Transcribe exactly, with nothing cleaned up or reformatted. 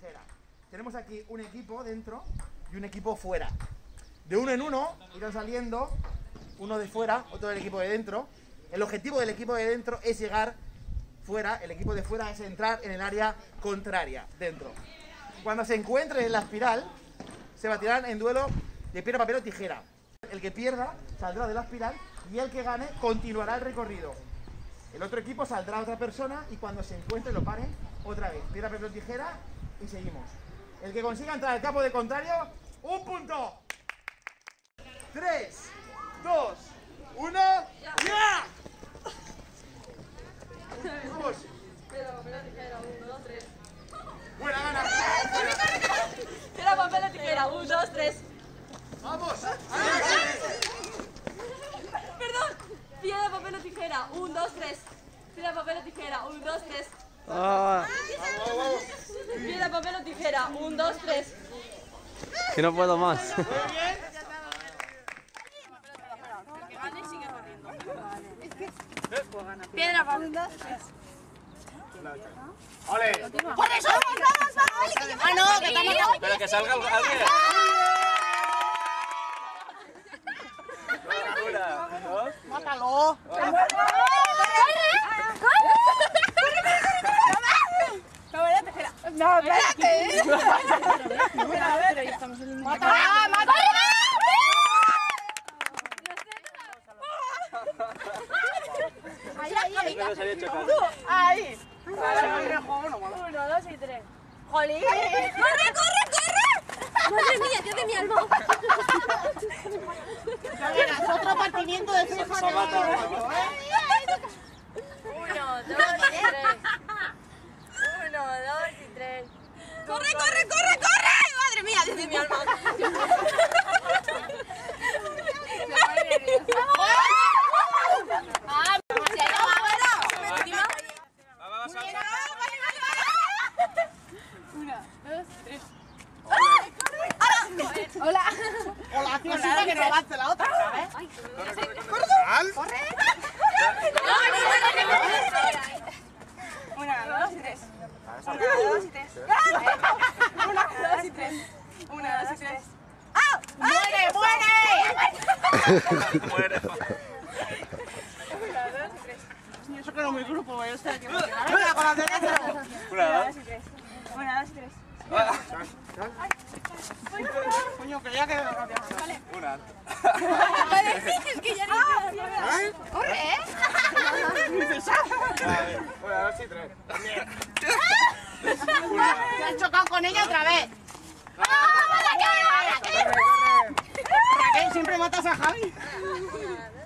tijera. Tenemos aquí un equipo dentro y un equipo fuera. De uno en uno irán saliendo, uno de fuera, otro del equipo de dentro. El objetivo del equipo de dentro es llegar fuera, el equipo de fuera es entrar en el área contraria, dentro. Cuando se encuentren en la espiral, se batirán en duelo de piedra, papel o tijera. El que pierda saldrá de la espiral y el que gane continuará el recorrido. El otro equipo saldrá otra persona y cuando se encuentre lo paren otra vez. Piedra, papel o tijera y seguimos. El que consiga entrar al campo de contrario, un punto. Tres, dos, uno, ¡ya! Vamos. Piedra, papel o tijera, uno, dos, tres. Buena gana. Piedra, papel o tijera, uno, dos, tres. Vamos. Perdón. Piedra, papel o tijera, uno, dos, tres. Piedra, papel o tijera, uno, dos, tres. Ah, Vamos, vamos. Piedra, papel o tijera, uno, dos, tres. que no puedo más. Muy bien. El que gane sigue corriendo. Piedra, papel, dos, tres. ¡Ole! ¡Por eso! ¡Vamos, vamos, vamos! ¡Ah, no! ¡Que estamos... Pero que salga alguien. Una, dos. ¡Mátalo! ¡No, espérate! ¡Mátala! ¡Mátala! Ahí, ahí, ahí. Pero se había chocado. Ahí. Uno, dos y tres. ¡Jolín! ¡Corre, corre, corre! Madre mía, Dios de mi alma. Es otro partimiento de su Se ha matado. Uno, dos y tres. Uno, dos y tres. ¡Corre, corre, corre, corre! ¡Madre mía, Dios de mi alma! ¡Ah, se ha llamado! ¡Encima! ¡Hola! ¡Hola, tío! ¡Hola, que no avance la otra! ¿Sabes? ¡Corre! ¡Corre! Una, dos y tres. Una, dos y tres. Una, dos y tres. Una, dos y tres. ¡Ah! ¡Muere, muere! Muere. Una, dos y tres. Eso que no mi grupo, voy a estar aquí. Venga, con la derecha. Una, dos y tres. Una, dos y tres. Coño, que ya que... Vale. Una. Vale, es que ya no... ¡Corre, eh! Una, dos y tres. Se han chocado con ella otra vez. Raquel, siempre matas a Javi.